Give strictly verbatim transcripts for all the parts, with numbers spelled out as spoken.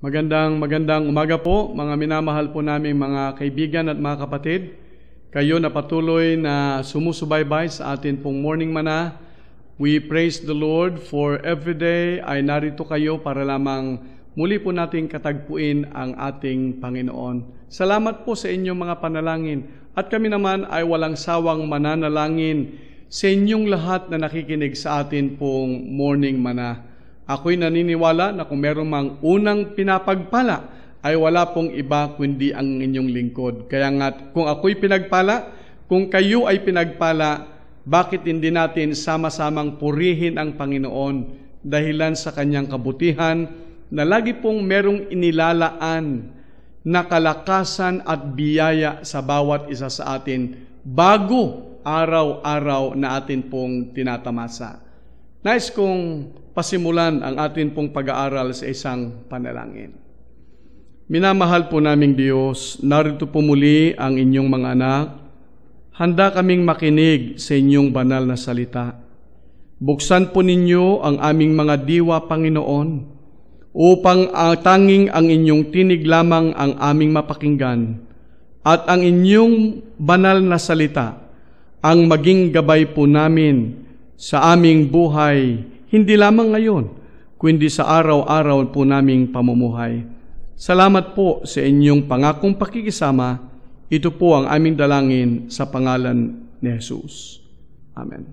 Magandang magandang umaga po, mga minamahal po naming mga kaibigan at mga kapatid. Kayo na patuloy na sumusubaybay sa atin pong morning mana. We praise the Lord for every day ay narito kayo para lamang muli po nating katagpuin ang ating Panginoon. Salamat po sa inyong mga panalangin at kami naman ay walang sawang mananalangin sa inyong lahat na nakikinig sa atin pong morning mana. Ako'y naniniwala na kung meron mang unang pinapagpala ay wala pong iba kundi ang inyong lingkod. Kaya nga kung ako'y pinagpala, kung kayo ay pinagpala, bakit hindi natin sama-samang purihin ang Panginoon dahilan sa kanyang kabutihan na lagi pong merong inilalaan na kalakasan at biyaya sa bawat isa sa atin bago araw-araw na atin pong tinatamasa. Nais kong pasimulan ang atin pong pag-aaral sa isang panalangin. Minamahal po naming Diyos, narito po muli ang inyong mga anak. Handa kaming makinig sa inyong banal na salita. Buksan po ninyo ang aming mga diwa, Panginoon, upang uh, tanging ang inyong tinig lamang ang aming mapakinggan at ang inyong banal na salita ang maging gabay po namin sa aming buhay, hindi lamang ngayon, kundi sa araw-araw po naming pamumuhay. Salamat po sa inyong pangakong pakikisama. Ito po ang aming dalangin sa pangalan ni Jesus. Amen.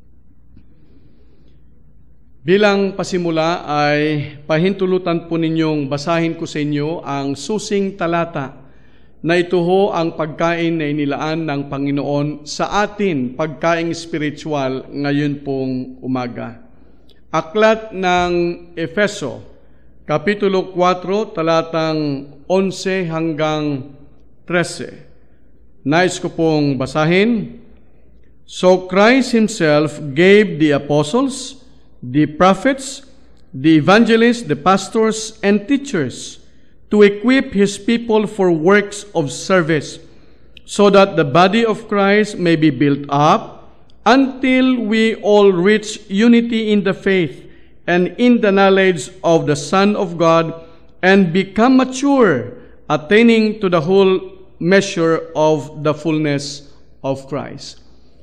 Bilang pasimula ay pahintulutan po ninyong basahin ko sa inyo ang susing talata na ito ho ang pagkain na inilaan ng Panginoon sa atin, pagkaing spiritual ngayon pong umaga. Aklat ng Efeso, Kapitulo four, talatang eleven hanggang thirteen. Nais ko pong basahin. So Christ Himself gave the apostles, the prophets, the evangelists, the pastors, and teachers to equip His people for works of service, so that the body of Christ may be built up until we all reach unity in the faith and in the knowledge of the Son of God and become mature, attaining to the whole measure of the fullness of Christ.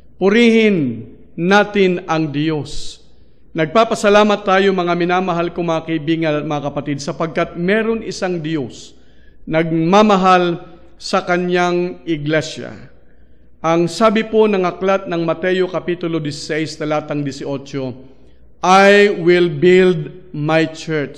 Purihin natin ang Diyos. Nagpapasalamat tayo mga minamahal ko mga kaibigan at mga kapatid sapagkat meron isang Diyos nagmamahal sa kanyang iglesia. Ang sabi po ng aklat ng Mateo Kapitulo sixteen, talatang eighteen, I will build my church.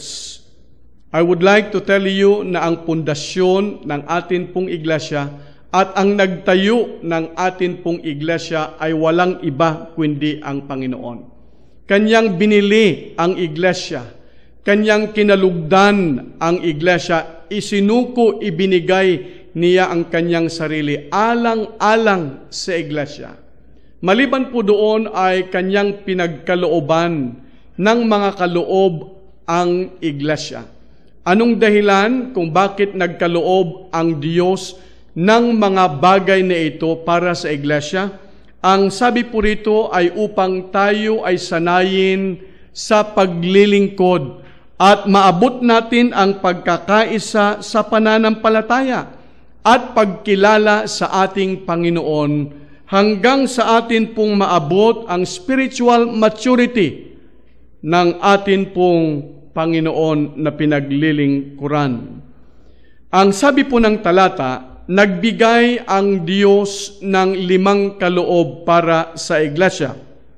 I would like to tell you na ang pundasyon ng atin pong iglesia at ang nagtayo ng atin pong iglesia ay walang iba kundi ang Panginoon. Kanyang binili ang iglesia, kanyang kinalugdan ang iglesia, isinuko, ibinigay niya ang kanyang sarili, alang-alang sa iglesia. Maliban po doon ay kanyang pinagkalooban ng mga kaloob ang iglesia. Anong dahilan kung bakit nagkaloob ang Diyos ng mga bagay na ito para sa iglesia? Ang sabi po rito ay upang tayo ay sanayin sa paglilingkod at maabot natin ang pagkakaisa sa pananampalataya at pagkilala sa ating Panginoon hanggang sa atin pong maabot ang spiritual maturity ng atin pong Panginoon na pinaglilingkuran. Ang sabi po ng talata, nagbigay ang Diyos ng limang kaloob para sa iglesia.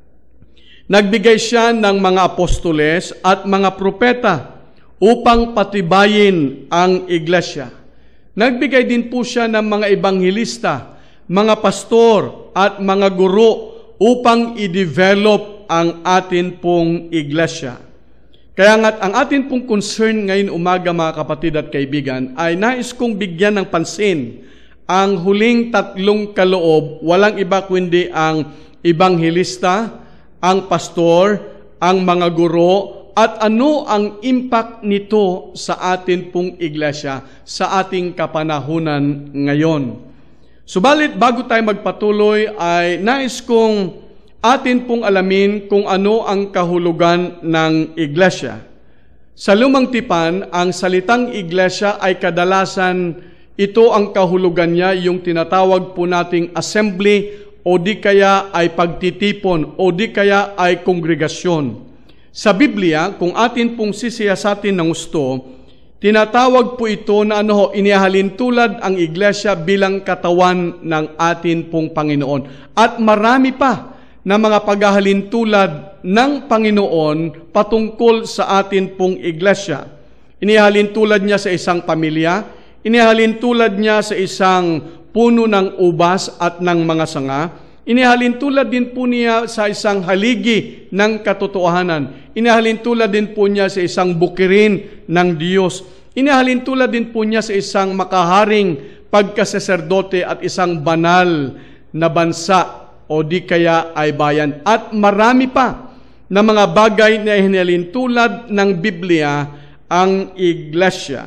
Nagbigay siya ng mga apostoles at mga propeta upang patibayin ang iglesia. Nagbigay din po siya ng mga ebanghilista, mga pastor at mga guro upang i-develop ang atin pong iglesia. Kaya nga't ang atin pong concern ngayon umaga mga kapatid at kaibigan ay nais kong bigyan ng pansin ang huling tatlong kaloob, walang iba kundi ang ebanghilista, ang pastor, ang mga guro, at ano ang impact nito sa atin pong iglesia, sa ating kapanahunan ngayon. Subalit bago tayo magpatuloy ay nais kong atin pong alamin kung ano ang kahulugan ng iglesia. Sa Lumang Tipan, ang salitang iglesia ay kadalasan ito ang kahulugan niya, yung tinatawag po nating assembly o di kaya ay pagtitipon o di kaya ay kongregasyon. Sa Biblia, kung atin pong sisiyasatin ng gusto, tinatawag po ito na ano, inihalin tulad ang iglesia bilang katawan ng atin pong Panginoon. At marami pa na mga paghahalin tulad ng Panginoon patungkol sa atin pong iglesia. Inihalin tulad niya sa isang pamilya, inihalin tulad niya sa isang puno ng ubas at ng mga sanga, inihalin tulad din po niya sa isang haligi ng katotohanan, inihalin tulad din po niya sa isang bukirin ng Diyos, inihalin tulad din po niya sa isang makaharing pagkasaserdote at isang banal na bansa o di kaya ay bayan. At marami pa na mga bagay na hinalin tulad ng Biblia ang iglesia.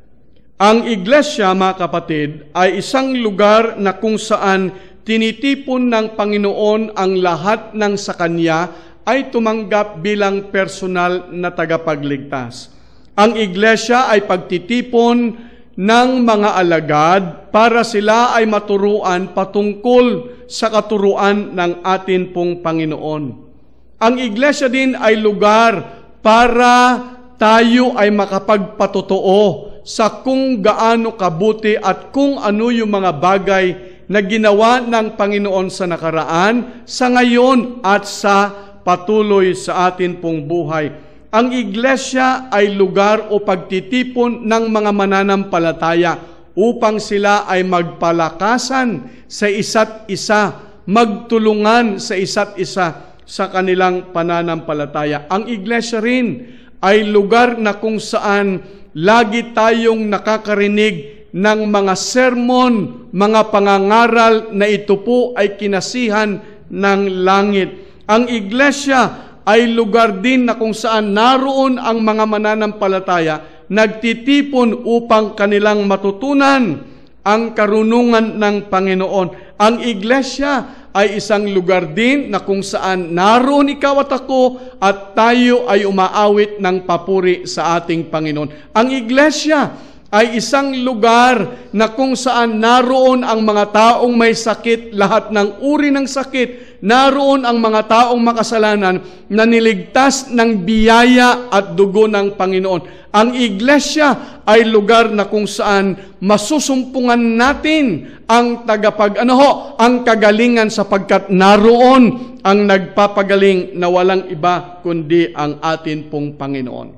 Ang iglesia, mga kapatid, ay isang lugar na kung saan tinitipon ng Panginoon ang lahat ng sa Kanya ay tumanggap bilang personal na tagapagligtas. Ang iglesia ay pagtitipon ng mga alagad para sila ay maturuan patungkol sa katuruan ng atin pong Panginoon. Ang iglesia din ay lugar para tayo ay makapagpatotoo sa kung gaano kabuti at kung ano yung mga bagay na ginawa ng Panginoon sa nakaraan, sa ngayon at sa patuloy sa atin pong buhay. Ang iglesia ay lugar o pagtitipon ng mga mananampalataya upang sila ay magpalakasan sa isa't isa, magtulungan sa isa't isa sa kanilang pananampalataya. Ang iglesia rin ay lugar na kung saan lagi tayong nakakarinig ng mga sermon, mga pangangaral na ito po ay kinasihan ng langit. Ang iglesia ay lugar din na kung saan naroon ang mga mananampalataya, nagtitipon upang kanilang matutunan ang karunungan ng Panginoon. Ang iglesia ay isang lugar din na kung saan naroon ikaw at ako at tayo ay umaawit ng papuri sa ating Panginoon. Ang iglesia ay isang lugar na kung saan naroon ang mga taong may sakit, lahat ng uri ng sakit, naroon ang mga taong makasalanan na niligtas ng biyaya at dugo ng Panginoon. Ang iglesia ay lugar na kung saan masusumpungan natin ang tagapag, ano ho, ang kagalingan sapagkat naroon ang nagpapagaling na walang iba kundi ang atin pong Panginoon.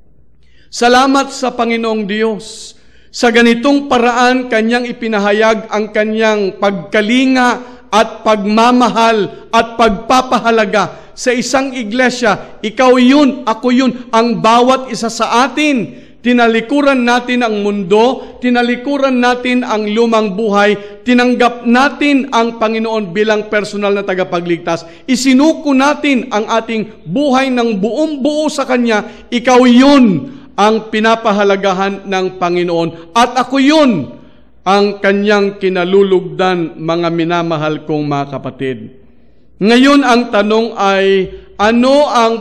Salamat sa Panginoong Diyos. Sa ganitong paraan, Kanyang ipinahayag ang Kanyang pagkalinga at pagmamahal at pagpapahalaga sa isang iglesia. Ikaw yun, ako yun, ang bawat isa sa atin. Tinalikuran natin ang mundo, tinalikuran natin ang lumang buhay, tinanggap natin ang Panginoon bilang personal na tagapagligtas. Isinuko natin ang ating buhay ng buong buo sa Kanya. Ikaw yun ang pinapahalagahan ng Panginoon. At ako yun ang Kanyang kinalulugdan, mga minamahal kong mga kapatid. Ngayon ang tanong ay, ano ang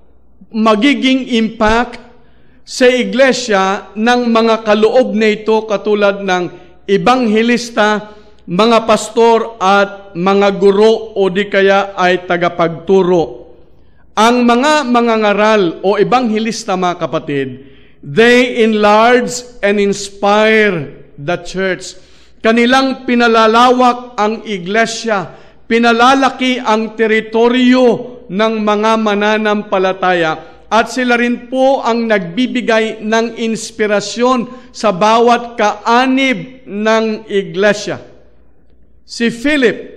magiging impact sa iglesia ng mga kaloob na ito katulad ng ebanghelista, mga pastor at mga guro o di kaya ay tagapagturo? Ang mga mangangaral o ebanghelista, mga kapatid, they enlarge and inspire the church. Kanilang pinalalawak ang iglesia, pinalalaki ang teritoryo ng mga mananampalataya, at sila rin po ang nagbibigay ng inspirasyon sa bawat kaanib ng iglesia. Si Philip,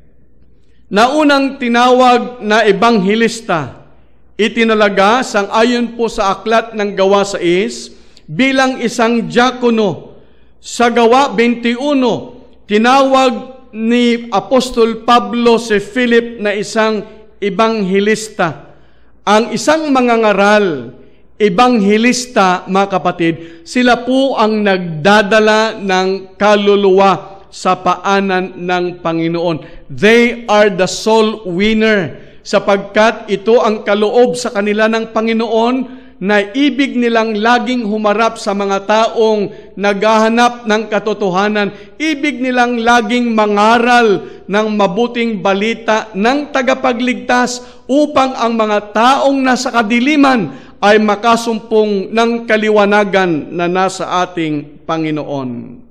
na unang tinawag na ebanghelista, itinalaga sang-ayon po sa aklat ng Gawa sais bilang isang diakono. Sa Gawa twenty-one, tinawag ni Apostol Pablo si Philip na isang ebanghelista. Ang isang mangangaral, ebanghelista, mga kapatid, sila po ang nagdadala ng kaluluwa sa paanan ng Panginoon. They are the soul winner sapagkat ito ang kaloob sa kanila ng Panginoon na ibig nilang laging humarap sa mga taong naghahanap ng katotohanan. Ibig nilang laging mangaral ng mabuting balita ng tagapagligtas upang ang mga taong nasa kadiliman ay makasumpong ng kaliwanagan na nasa ating Panginoon.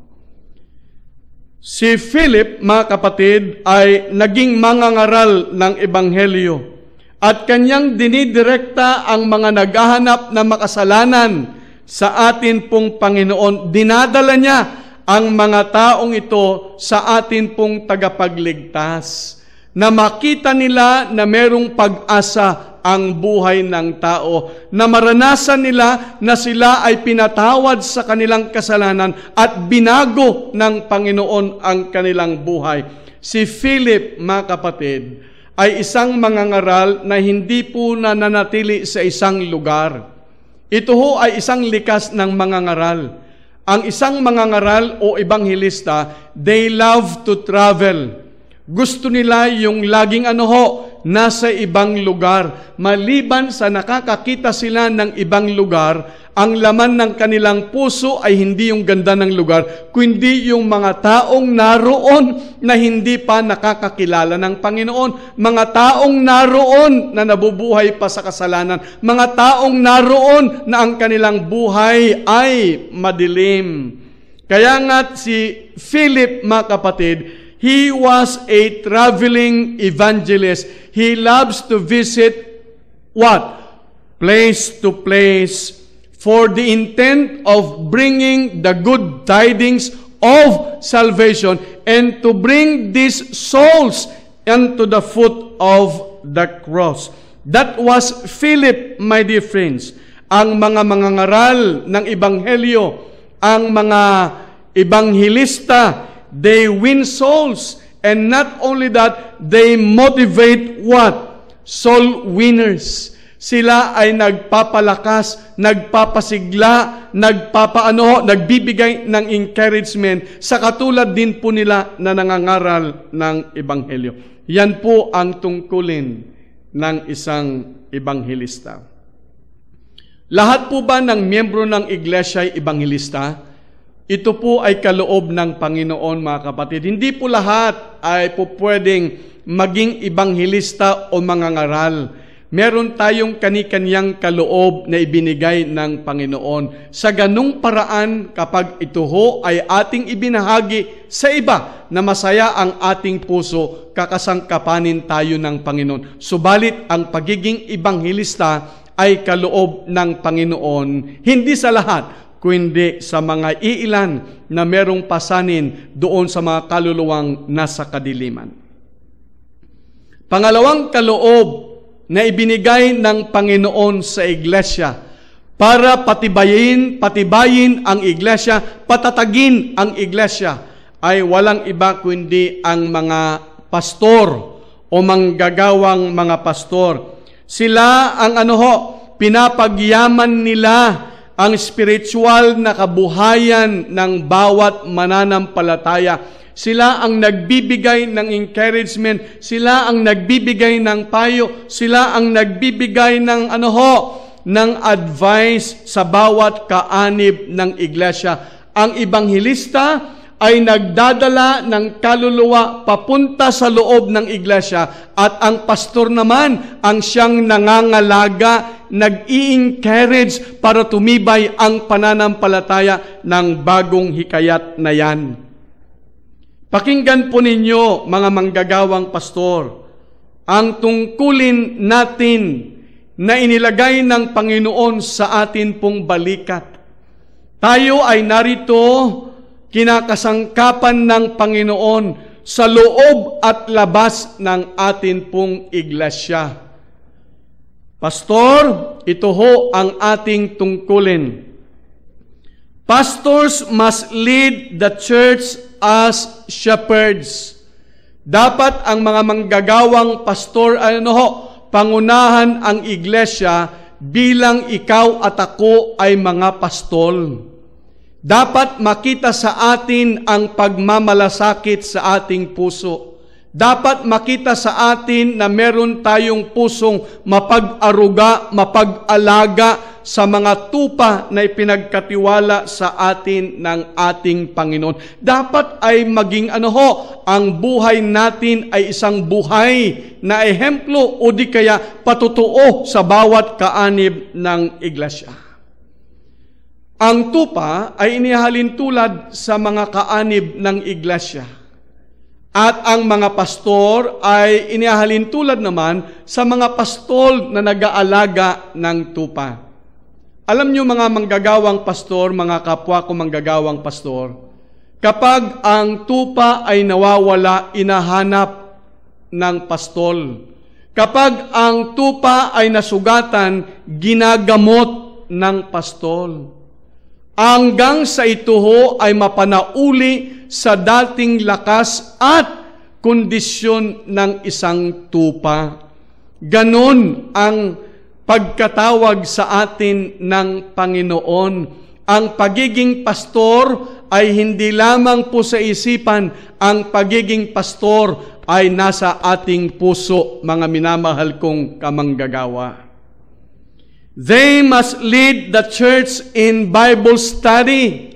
Si Philip, mga kapatid, ay naging mangangaral ng Ebanghelyo at kanyang dinidirekta ang mga naghahanap na makasalanan sa atin pong Panginoon. Dinadala niya ang mga taong ito sa atin pong tagapagligtas na makita nila na merong pag-asa ang buhay ng tao, na maranasan nila na sila ay pinatawad sa kanilang kasalanan at binago ng Panginoon ang kanilang buhay. Si Philip, mga kapatid, ay isang mangangaral na hindi po nananatili sa isang lugar. Ito ho ay isang likas ng mangangaral. Ang isang mangangaral o ebanghelista, they love to travel. Gusto nila yung laging ano ho, nasa ibang lugar. Maliban sa nakakakita sila ng ibang lugar, ang laman ng kanilang puso ay hindi yung ganda ng lugar, kundi yung mga taong naroon na hindi pa nakakakilala ng Panginoon. Mga taong naroon na nabubuhay pa sa kasalanan. Mga taong naroon na ang kanilang buhay ay madilim. Kaya nga si Philip, mga kapatid, he was a traveling evangelist. He loves to visit what? Place to place for the intent of bringing the good tidings of salvation and to bring these souls unto the foot of the cross. That was Philip, my dear friends. Ang mga mangangaral ng Ebanghelyo, ang mga ebanghilista, they win souls. And not only that, they motivate what? Soul winners. Sila ay nagpapalakas, nagpapasigla, nagpapaano, nagbibigay ng encouragement sa katulad din po nila na nangangaral ng Ebanghelyo. Yan po ang tungkulin ng isang ebanghelista. Lahat po ba ng miyembro ng iglesia ay ebanghelista? Ito po ay kaloob ng Panginoon, mga kapatid. Hindi po lahat ay po pwedeng maging ebanghelista o mangangaral. Meron tayong kani-kanyang kaloob na ibinigay ng Panginoon. Sa ganung paraan, kapag ito ho ay ating ibinahagi sa iba na masaya ang ating puso, kakasangkapanin tayo ng Panginoon. Subalit ang pagiging ebanghelista ay kaloob ng Panginoon, hindi sa lahat, kundi sa mga iilan na merong pasanin doon sa mga kaluluwang nasa kadiliman. Pangalawang kaloob na ibinigay ng Panginoon sa iglesia para patibayin, patibayin ang iglesia, patatagin ang iglesia, ay walang iba kundi ang mga pastor o manggagawang mga pastor. Sila ang ano ho, pinapagyaman nila ang spiritual na kabuhayan ng bawat mananampalataya. Sila ang nagbibigay ng encouragement, sila ang nagbibigay ng payo, sila ang nagbibigay ng ano ho, ng advice sa bawat kaanib ng iglesia. Ang ebanghelista ay nagdadala ng kaluluwa papunta sa loob ng iglesia at ang pastor naman ang siyang nangangalaga, nag-i-encourage para tumibay ang pananampalataya ng bagong hikayat na yan. Pakinggan po ninyo, mga manggagawang pastor, ang tungkulin natin na inilagay ng Panginoon sa atin pong balikat. Tayo ay narito kinakasangkapan ng Panginoon sa loob at labas ng atin pong iglesia. Pastor, ito ho ang ating tungkulin. Pastors must lead the church as shepherds. Dapat ang mga manggagawang pastor, ano ho, pangunahan ang iglesia bilang ikaw at ako ay mga pastol. Dapat makita sa atin ang pagmamalasakit sa ating puso. Dapat makita sa atin na meron tayong pusong mapag-aruga, mapag-alaga, sa mga tupa na ipinagkatiwala sa atin ng ating Panginoon. Dapat ay maging ano ho, ang buhay natin ay isang buhay na ehemplo o di kaya patotoo sa bawat kaanib ng iglesia. Ang tupa ay inihalin tulad sa mga kaanib ng iglesia. At ang mga pastor ay inihalin tulad naman sa mga pastol na nag-aalaga ng tupa. Alam niyo mga manggagawang pastor, mga kapwa ko manggagawang pastor, kapag ang tupa ay nawawala, inahanap ng pastol. Kapag ang tupa ay nasugatan, ginagamot ng pastol. Hanggang sa ito ho ay mapanauli sa dating lakas at kondisyon ng isang tupa. Ganon ang pagkatawag sa atin ng Panginoon. Ang pagiging pastor ay hindi lamang po sa isipan, ang pagiging pastor ay nasa ating puso, mga minamahal kong kamanggagawa. They must lead the church in Bible study.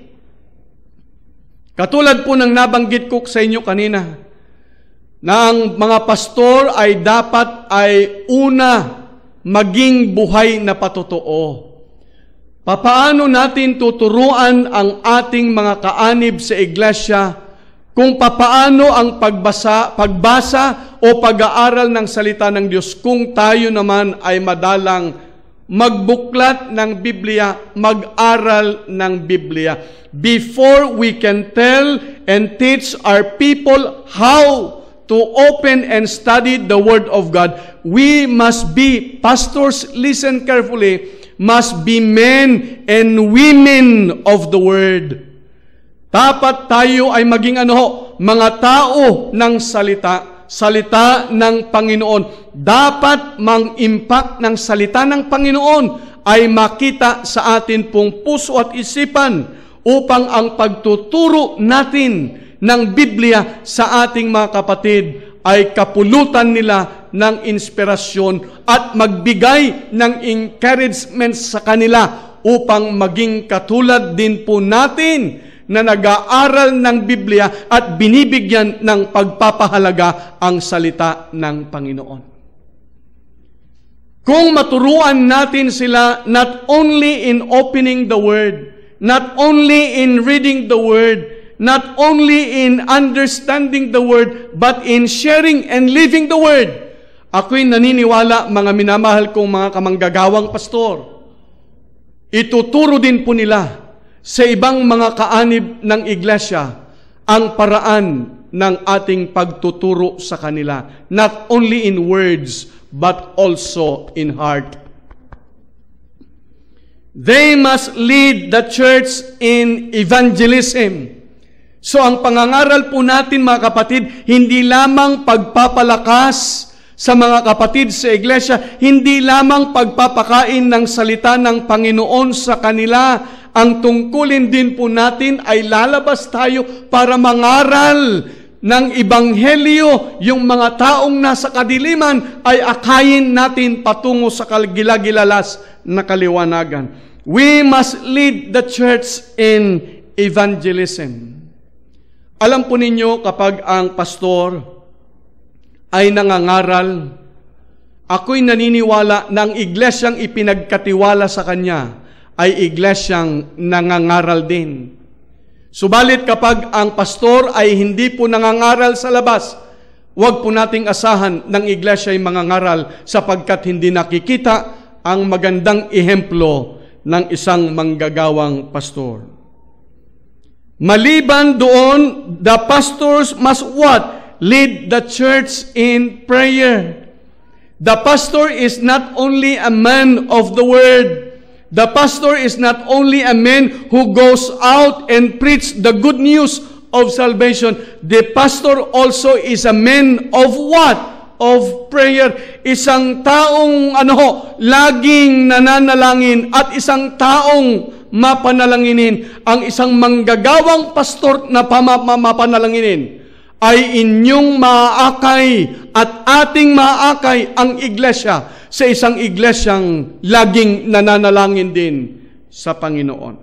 Katulad po ng nabanggit ko sa inyo kanina, na ang mga pastor ay dapat ay una maging buhay na patotoo. Papaano natin tuturuan ang ating mga kaanib sa iglesia kung papaano ang pagbasa, pagbasa o pag-aaral ng salita ng Diyos kung tayo naman ay madalang magbuklat ng Biblia, mag-aral ng Biblia. Before we can tell and teach our people how to open and study the Word of God, we must be, pastors, listen carefully, must be men and women of the Word. Dapat tayo ay maging ano, mga tao ng salita, salita ng Panginoon. Dapat mang-impact ng salita ng Panginoon ay makita sa atin pong puso at isipan upang ang pagtuturo natin ng Biblia sa ating mga kapatid ay kapulutan nila ng inspirasyon at magbigay ng encouragement sa kanila upang maging katulad din po natin na nag-aaral ng Biblia at binibigyan ng pagpapahalaga ang salita ng Panginoon. Kung maturuan natin sila not only in opening the Word, not only in reading the Word, not only in understanding the Word, but in sharing and living the Word, ako'y naniniwala, mga minamahal kong mga kamanggagawang pastor, ituturo din po nila sa ibang mga kaanib ng iglesia ang paraan ng ating pagtuturo sa kanila, not only in words, but also in heart. They must lead the church in evangelism. So ang pangangaral po natin, mga kapatid, hindi lamang pagpapalakas sa mga kapatid sa iglesia, hindi lamang pagpapakain ng salita ng Panginoon sa kanila. Ang tungkulin din po natin ay lalabas tayo para mangaral ng Ebanghelyo. Yung mga taong nasa kadiliman ay akayin natin patungo sa gilagilalas na kaliwanagan. We must lead the church in evangelism. Alam po ninyo, kapag ang pastor ay nangangaral, ako'y naniniwala na ang iglesyang ipinagkatiwala sa kanya ay iglesyang nangangaral din. Subalit kapag ang pastor ay hindi po nangangaral sa labas, huwag po nating asahan ng iglesia ay mangangaral sapagkat hindi nakikita ang magandang ehemplo ng isang manggagawang pastor. Maliban doon, the pastors must what? Lead the church in prayer. The pastor is not only a man of the word. The pastor is not only a man who goes out and preach the good news of salvation. The pastor also is a man of what? Of prayer. Isang taong ano ho, laging nananalangin at isang taong mapanalanginin. Ang isang manggagawang pastor na mapanalanginin ay inyong maaakay at ating maaakay ang iglesia sa isang iglesyang laging nananalangin din sa Panginoon.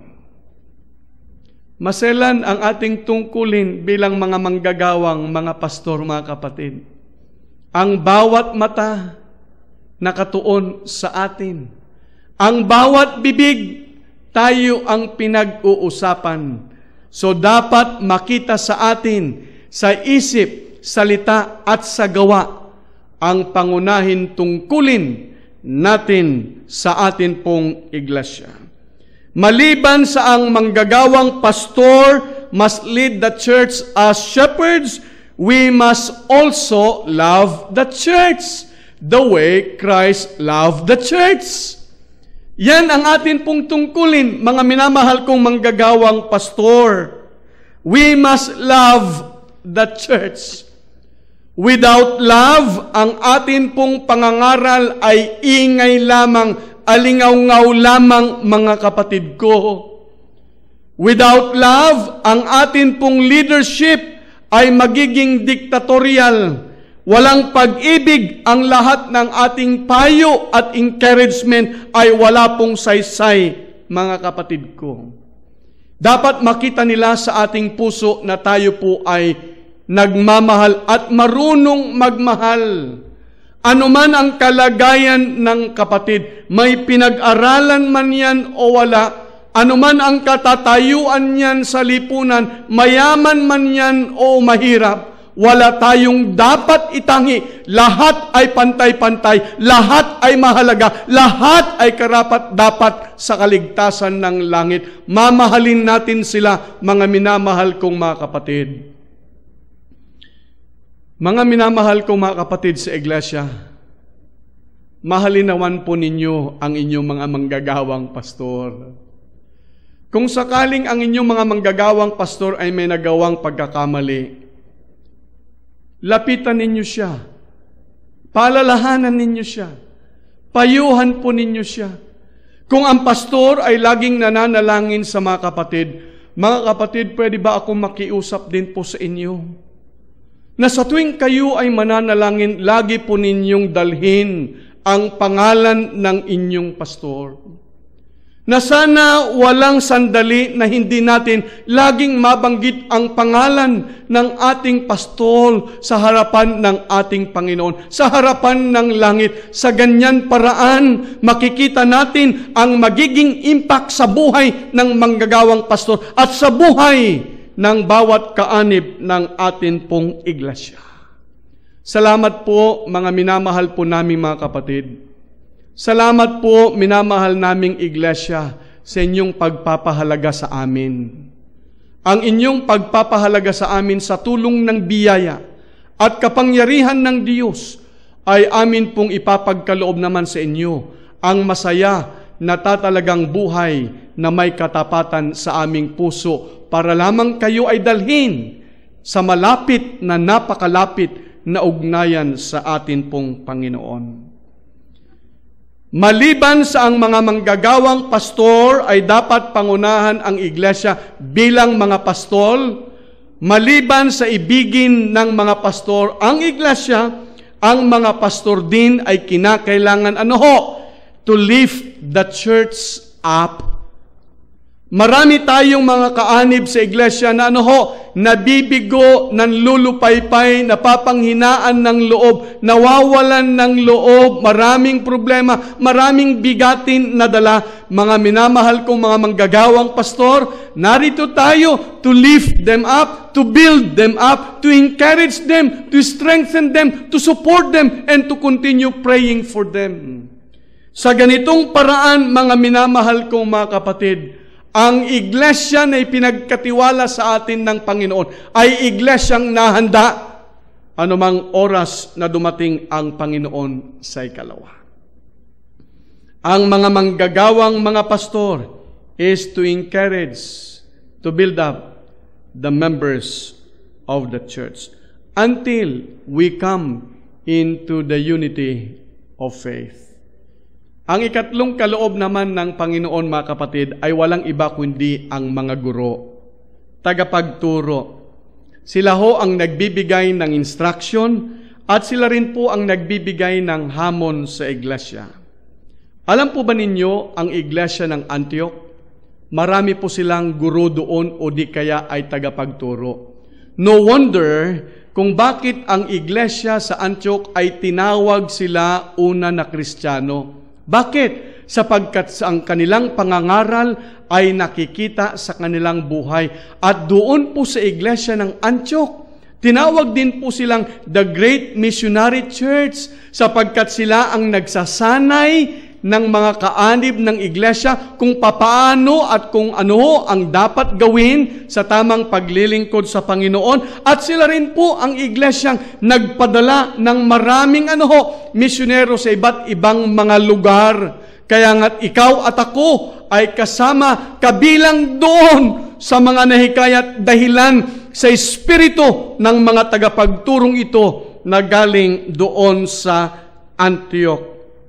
Maselan ang ating tungkulin bilang mga manggagawang mga pastor, mga kapatid. Ang bawat mata nakatuon sa atin. Ang bawat bibig, tayo ang pinag-uusapan. So dapat makita sa atin, sa isip, salita at sa gawa, ang pangunahin tungkulin natin sa atin pong iglesia. Maliban sa ang manggagawang pastor must lead the church as shepherds, we must also love the church the way Christ loved the church. Yan ang atin pong tungkulin, mga minamahal kong manggagawang pastor. We must love the church. Without love, ang atin pong pangangaral ay ingay lamang, alingaw-ngaw lamang, mga kapatid ko. Without love, ang atin pong leadership ay magiging diktatorial. Walang pag-ibig, ang lahat ng ating payo at encouragement ay wala pong saysay, mga kapatid ko. Dapat makita nila sa ating puso na tayo po ay nagmamahal at marunong magmahal. Ano man ang kalagayan ng kapatid, may pinag-aralan man yan o wala, ano man ang katatayuan yan sa lipunan, mayaman man yan o mahirap, wala tayong dapat itangi. Lahat ay pantay-pantay, lahat ay mahalaga, lahat ay karapat-dapat sa kaligtasan ng langit. Mamahalin natin sila, mga minamahal kong mga kapatid. Mga minamahal kong mga kapatid sa iglesia, mahalin naman po ninyo ang inyong mga manggagawang pastor. Kung sakaling ang inyong mga manggagawang pastor ay may nagawang pagkakamali, lapitan ninyo siya, palalahanan ninyo siya, payuhan po ninyo siya. Kung ang pastor ay laging nananalangin sa mga kapatid, mga kapatid, pwede ba akong makiusap din po sa inyo? Na sa tuwing kayo ay mananalangin, lagi po ninyong dalhin ang pangalan ng inyong pastor. Na sana walang sandali na hindi natin laging mabanggit ang pangalan ng ating pastor sa harapan ng ating Panginoon, sa harapan ng langit. Sa ganyan paraan, makikita natin ang magiging impact sa buhay ng manggagawang pastor at sa buhay ng bawat kaanib ng atin pong iglesia. Salamat po, mga minamahal po namin mga kapatid. Salamat po, minamahal naming iglesia, sa inyong pagpapahalaga sa amin. Ang inyong pagpapahalaga sa amin sa tulong ng biyaya at kapangyarihan ng Diyos ay amin pong ipapagkaloob naman sa inyo ang masaya na tatalagang buhay na may katapatan sa aming puso para lamang kayo ay dalhin sa malapit na napakalapit na ugnayan sa atin pong Panginoon. Maliban sa ang mga manggagawang pastor ay dapat pangunahan ang iglesia bilang mga pastor, maliban sa ibigin ng mga pastor ang iglesia, ang mga pastor din ay kinakailangan ano ho? To lift the church up. Marami tayong mga kaanib sa iglesia na ano ho, nabibigo, nanlulupaypay, napapanghinaan ng loob, nawawalan ng loob, maraming problema, maraming bigatin na dala. Mga minamahal kong mga manggagawang pastor, narito tayo to lift them up, to build them up, to encourage them, to strengthen them, to support them, and to continue praying for them. Sa ganitong paraan, mga minamahal kong mga kapatid, ang iglesia na ipinagkatiwala sa atin ng Panginoon ay iglesyang nahanda anumang oras na dumating ang Panginoon sa ikalawa. Ang mga manggagawang mga pastor is to encourage, to build up the members of the church until we come into the unity of faith. Ang ikatlong kaloob naman ng Panginoon, mga kapatid, ay walang iba kundi ang mga guro, tagapagturo. Sila ho ang nagbibigay ng instruction at sila rin po ang nagbibigay ng hamon sa iglesia. Alam po ba ninyo ang iglesia ng Antioch? Marami po silang guro doon o di kaya ay tagapagturo. No wonder kung bakit ang iglesia sa Antioch ay tinawag sila una na Kristiyano. Bakit? Sapagkat ang kanilang pangangaral ay nakikita sa kanilang buhay. At doon po sa iglesia ng Antioch, tinawag din po silang The Great Missionary Church sapagkat sila ang nagsasanay ng mga kaanib ng iglesia kung papaano at kung ano ang dapat gawin sa tamang paglilingkod sa Panginoon. At sila rin po ang iglesyang nagpadala ng maraming ano ho, misyonero sa iba't ibang mga lugar. Kaya nga't ikaw at ako ay kasama kabilang doon sa mga nahikayat dahilan sa espiritu ng mga tagapagturong ito na galing doon sa Antioch.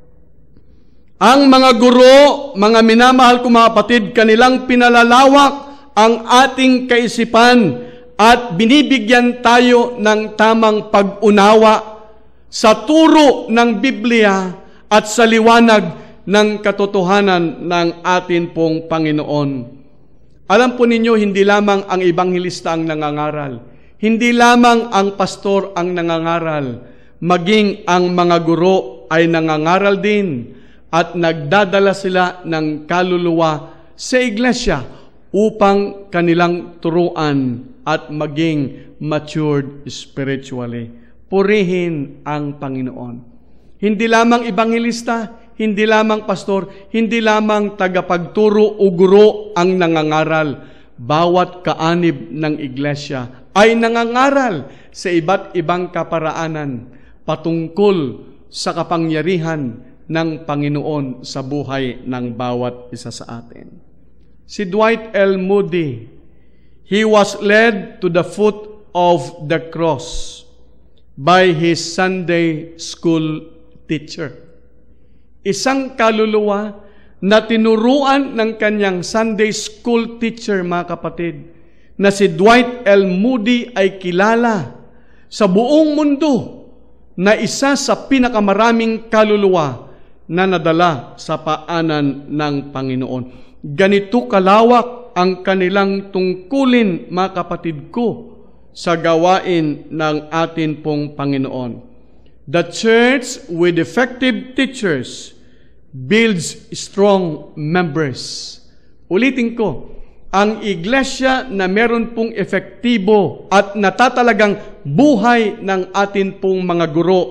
Ang mga guro, mga minamahal kong mga kapatid, kanilang pinalalawak ang ating kaisipan at binibigyan tayo ng tamang pag-unawa sa turo ng Biblia at sa liwanag ng katotohanan ng atin pong Panginoon. Alam po ninyo, hindi lamang ang ebanghelista ang nangangaral. Hindi lamang ang pastor ang nangangaral. Maging ang mga guro ay nangangaral din. At nagdadala sila ng kaluluwa sa iglesia upang kanilang turuan at maging matured spiritually. Purihin ang Panginoon. Hindi lamang ebanghelista, hindi lamang pastor, hindi lamang tagapagturo o guro ang nangangaral. Bawat kaanib ng iglesia ay nangangaral sa iba't ibang kaparaanan patungkol sa kapangyarihan ng Panginoon sa buhay ng bawat isa sa atin. Si Dwight L. Moody, he was led to the foot of the cross by his Sunday school teacher. Isang kaluluwa na tinuruan ng kanyang Sunday school teacher, mga kapatid, na si Dwight L. Moody ay kilala sa buong mundo na isa sa pinakamaraming kaluluwa na nadala sa paanan ng Panginoon. Ganito kalawak ang kanilang tungkulin, mga kapatid ko, sa gawain ng atin pong Panginoon. The church with effective teachers builds strong members. Ulitin ko, ang iglesia na meron pong efektibo at natatalagang buhay ng atin pong mga guro,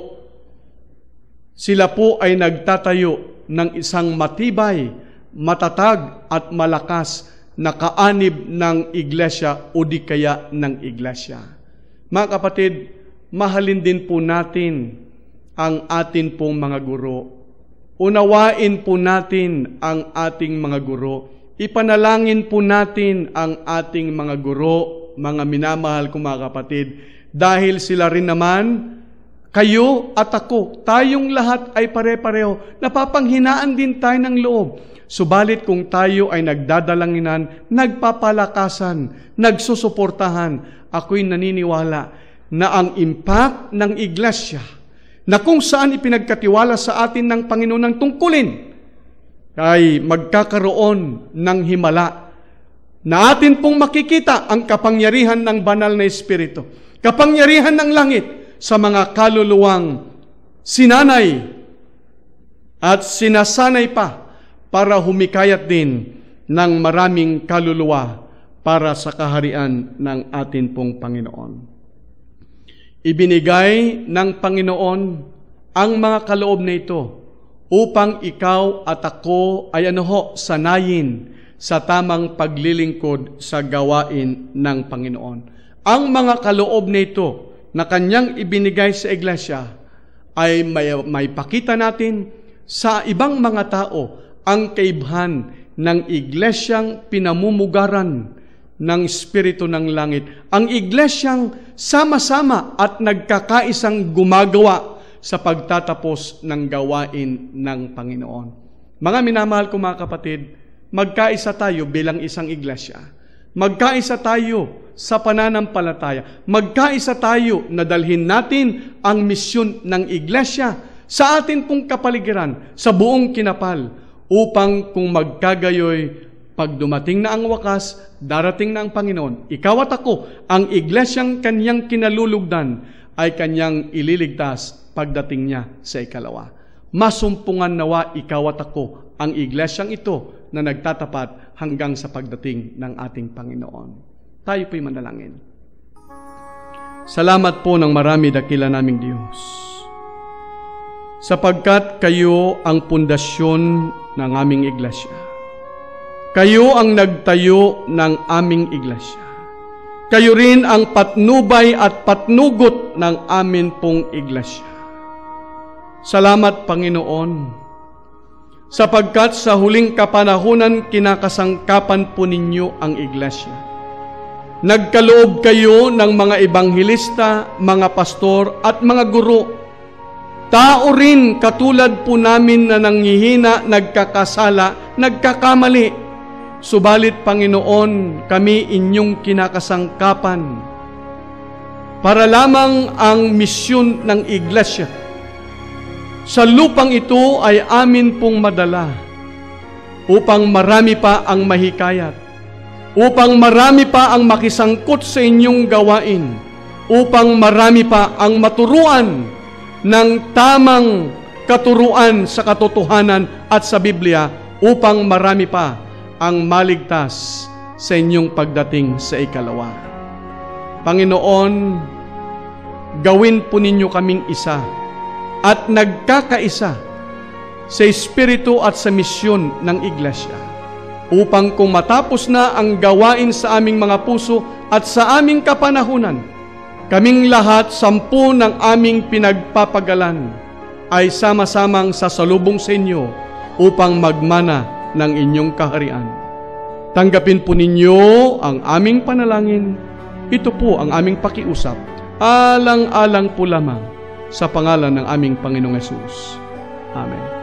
sila po ay nagtatayo ng isang matibay, matatag at malakas na kaanib ng iglesia o di kaya ng iglesia. Mga kapatid, mahalin din po natin ang atin pong mga guro. Unawain po natin ang ating mga guro. Ipanalangin po natin ang ating mga guro, mga minamahal kong mga kapatid, dahil sila rin naman, kayo at ako, tayong lahat ay pare-pareho. Napapanghinaan din tayo ng loob. Subalit kung tayo ay nagdadalanginan, nagpapalakasan, nagsusuportahan, ako'y naniniwala na ang impact ng iglesia, na kung saan ipinagkatiwala sa atin ng Panginoon ng tungkulin, ay magkakaroon ng himala na atin pong makikita ang kapangyarihan ng banal na Espiritu, kapangyarihan ng langit, sa mga kaluluwang sinanay at sinasanay pa para humikayat din ng maraming kaluluwa para sa kaharian ng atin pong Panginoon. Ibinigay ng Panginoon ang mga kaloob na ito upang ikaw at ako ay ano ho, sanayin sa tamang paglilingkod sa gawain ng Panginoon. Ang mga kaloob na ito na kanyang ibinigay sa iglesia ay may, may pakita natin sa ibang mga tao ang kaibhan ng iglesyang pinamumugaran ng Espiritu ng Langit. Ang iglesyang sama-sama at nagkakaisang gumagawa sa pagtatapos ng gawain ng Panginoon. Mga minamahal ko mga kapatid, magkaisa tayo bilang isang iglesia. Magkaisa tayo sa pananampalataya. Magkaisa tayo na dalhin natin ang misyon ng iglesia sa atin pong kapaligiran, sa buong kinapal, upang kung magkagayoy, pag dumating na ang wakas, darating na ang Panginoon, ikaw at ako, ang iglesyang kanyang kinalulugdan, ay kanyang ililigtas pagdating niya sa ikalawa. Masumpungan nawa ikaw at ako ang iglesyang ito na nagtatapat hanggang sa pagdating ng ating Panginoon. Tayo po'y manalangin. Salamat po ng marami dakila naming Diyos, sapagkat kayo ang pundasyon ng aming iglesia. Kayo ang nagtayo ng aming iglesia. Kayo rin ang patnubay at patnugot ng amin pong iglesia. Salamat, Panginoon, sapagkat sa huling kapanahunan kinakasangkapan po ninyo ang iglesia. Nagkaloob kayo ng mga ebanghilista, mga pastor at mga guro. Tao rin katulad po namin na nanghihina, nagkakasala, nagkakamali. Subalit, Panginoon, kami inyong kinakasangkapan para lamang ang misyon ng iglesia sa lupang ito ay amin pong madala upang marami pa ang mahikayat, upang marami pa ang makisangkot sa inyong gawain, upang marami pa ang maturuan ng tamang katuruan sa katotohanan at sa Biblia, upang marami pa ang maligtas sa inyong pagdating sa ikalawa. Panginoon, gawin po ninyo kaming isa at nagkakaisa sa espiritu at sa misyon ng iglesia, upang kung matapos na ang gawain sa aming mga puso at sa aming kapanahunan, kaming lahat sampu ng aming pinagpapagalan ay sama-samang sasalubong sa inyo upang magmana ng inyong kaharian. Tanggapin po ninyo ang aming panalangin. Ito po ang aming pakiusap, alang-alang po lamang sa pangalan ng aming Panginoong Hesus. Amen.